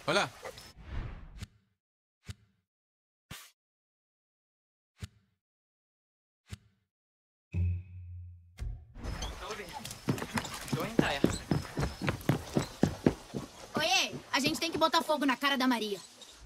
Hola. Oiê, a gente tem que botar fogo na cara da Maria.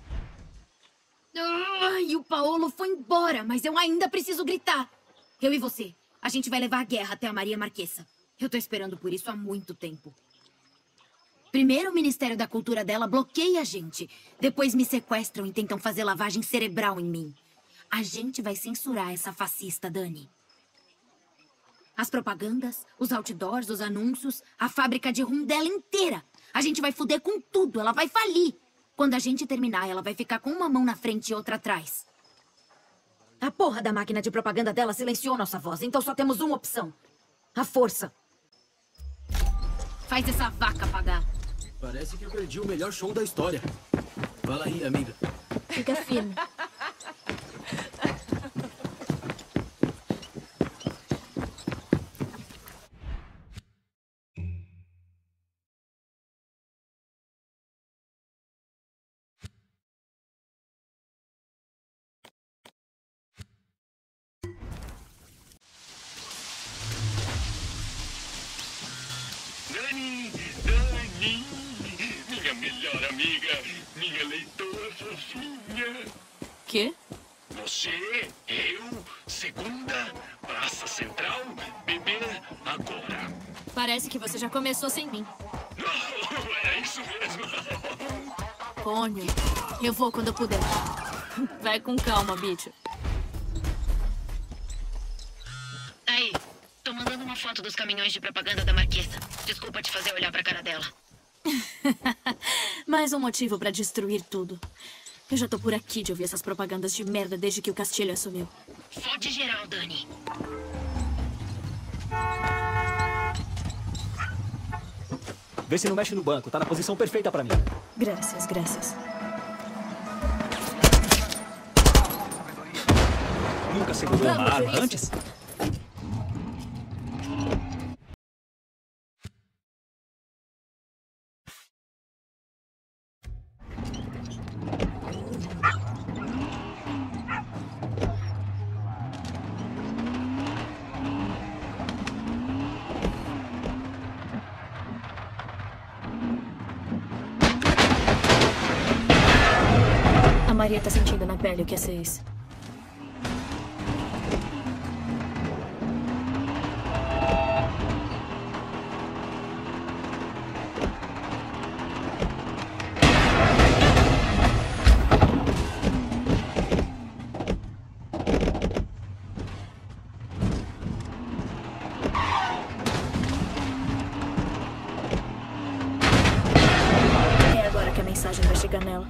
E o Paolo foi embora, mas eu ainda preciso gritar. Eu e você, a gente vai levar a guerra até a Maria Marquesa. Eu tô esperando por isso há muito tempo. Primeiro o Ministério da Cultura dela bloqueia a gente. Depois me sequestram e tentam fazer lavagem cerebral em mim. A gente vai censurar essa fascista, Dani. As propagandas, os outdoors, os anúncios, a fábrica de rum dela inteira. A gente vai foder com tudo, ela vai falir. Quando a gente terminar, ela vai ficar com uma mão na frente e outra atrás. A porra da máquina de propaganda dela silenciou nossa voz, então só temos uma opção. A força. Faz essa vaca pagar. Parece que eu perdi o melhor show da história. Fala aí, amiga. Fica firme. Dani, minha melhor amiga, minha leitora fofinha. Quê? Você, eu, segunda, Praça Central, beber agora. Parece que você já começou sem mim. É isso mesmo. Pônio, eu vou quando eu puder. Vai com calma, bicho. Aí, tô mandando uma foto dos caminhões de propaganda da Marquesa. Desculpa te fazer olhar pra cara dela. Mais um motivo pra destruir tudo. Eu já tô por aqui de ouvir essas propagandas de merda desde que o Castilho assumiu. Fode geral, Dani. Vê se não mexe no banco, tá na posição perfeita pra mim. Graças, graças. Nunca segurou uma arma antes? A Maria tá sentindo na pele o que é ser isso. É agora que a mensagem vai chegar nela.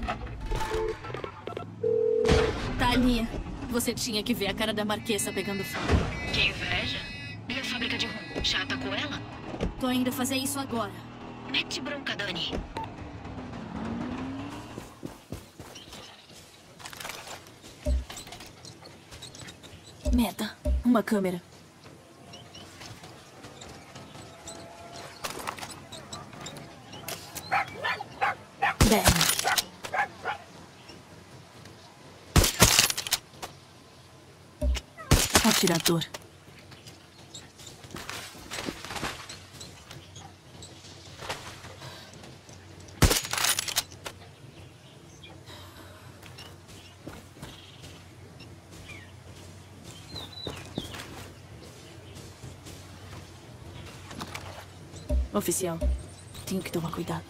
Thalia, você tinha que ver a cara da Marquesa pegando fogo. Que inveja. E a fábrica de rum? Já atacou ela? Tô indo fazer isso agora. Mete bronca, Dani. Merda, uma câmera. Bem. Atirador. Oficial, tenho que tomar cuidado.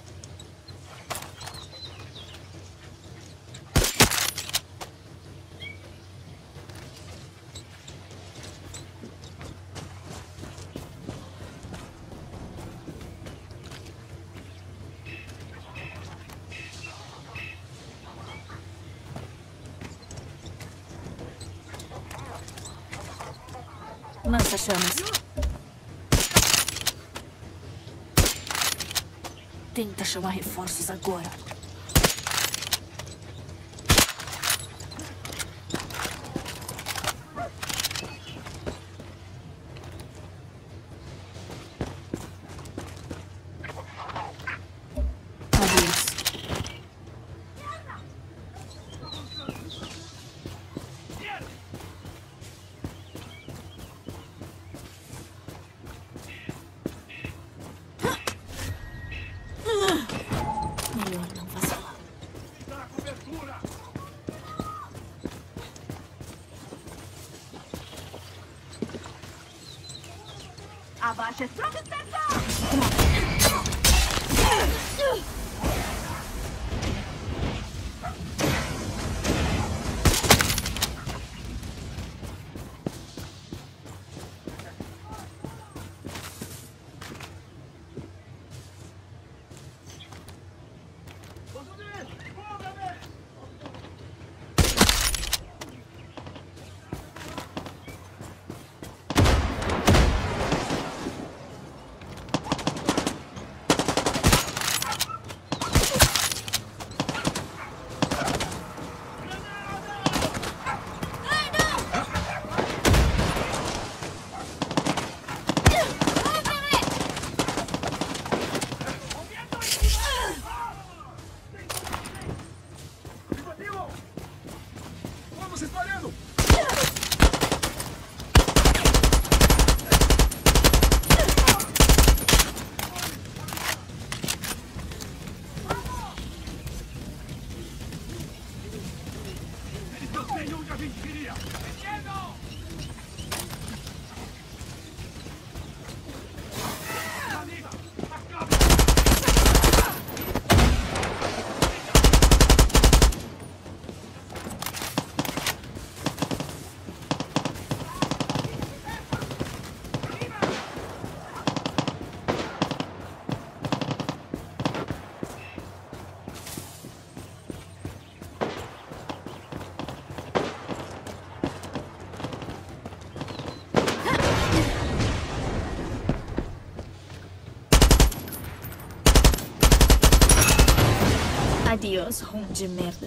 Lança-chamas. Tenta chamar reforços agora. Adeus. Abaixa Strong Center! Adiós, rum de merda.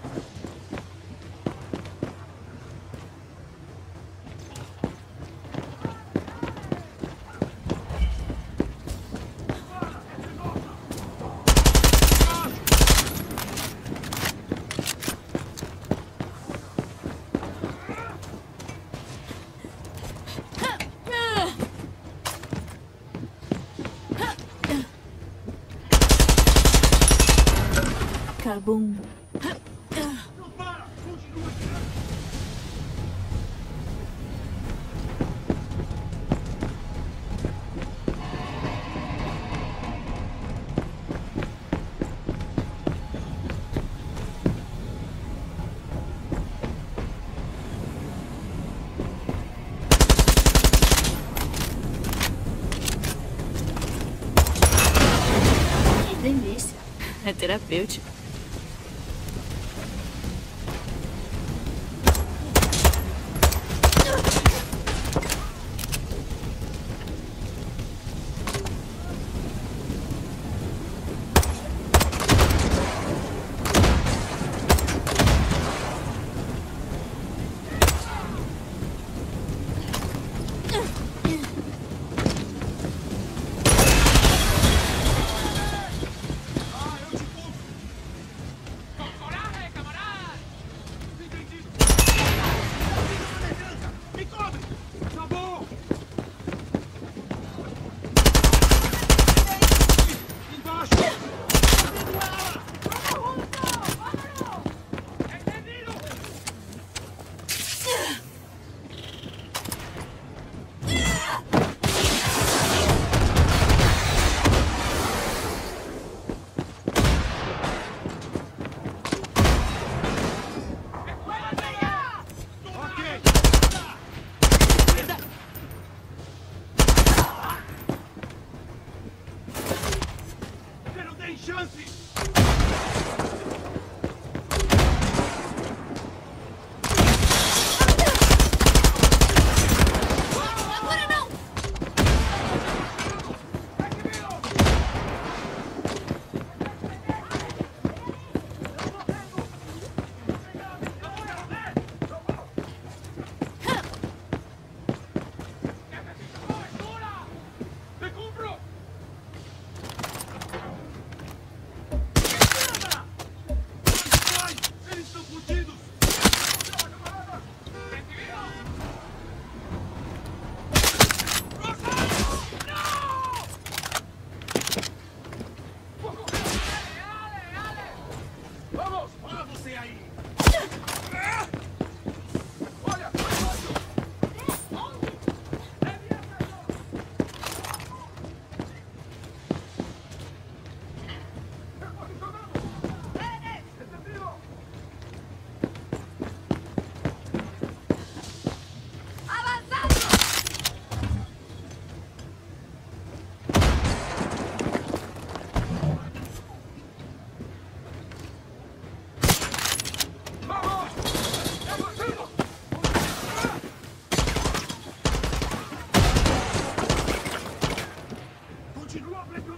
Cabum. Que delícia. É terapêutico.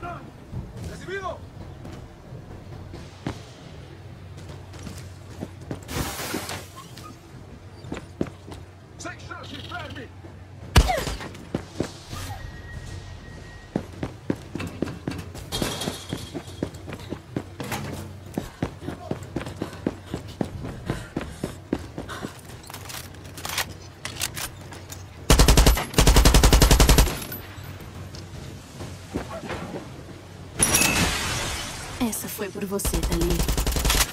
Recibido! Sem chance, ferme! Essa foi por você, Thalia.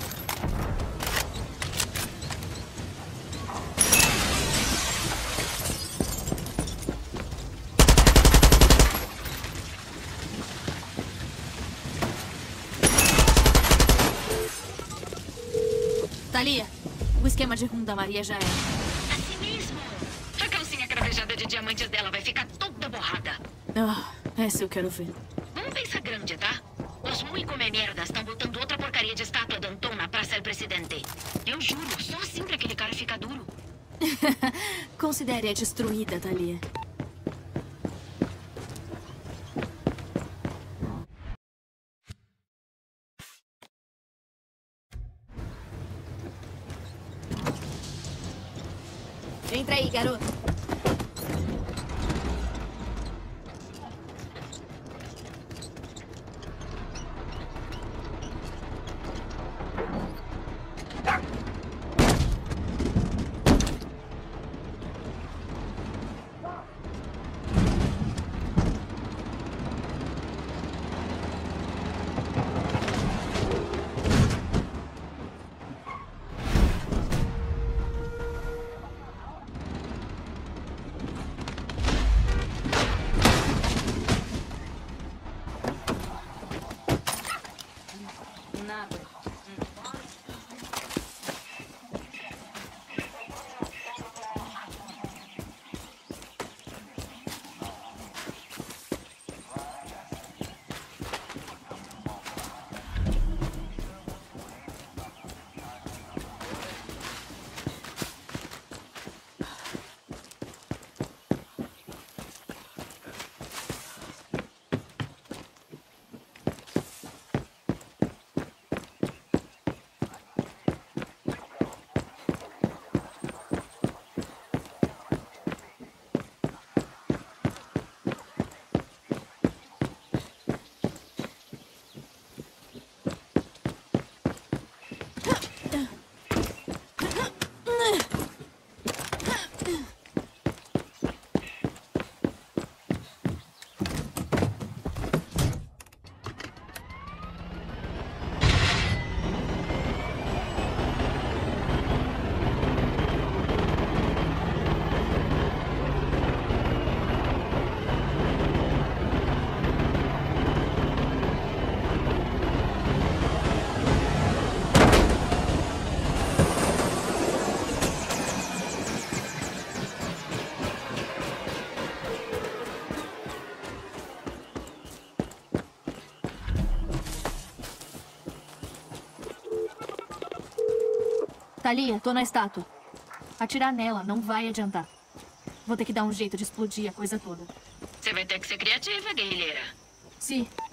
Thalia, o esquema de rum da Maria já é. Assim mesmo. A calcinha cravejada de diamantes dela vai ficar toda borrada. Essa eu quero ver. Vamos pensar grande, tá? Os muy come mierda estão botando outra porcaria de estátua de Antón na Praça del Presidente. Eu juro, só assim pra aquele cara ficar duro. Considere-a destruída, Thalia. Entra aí, garoto. Thalia, tô na estátua. Atirar nela não vai adiantar. Vou ter que dar um jeito de explodir a coisa toda. Você vai ter que ser criativa, guerrilheira. Sim.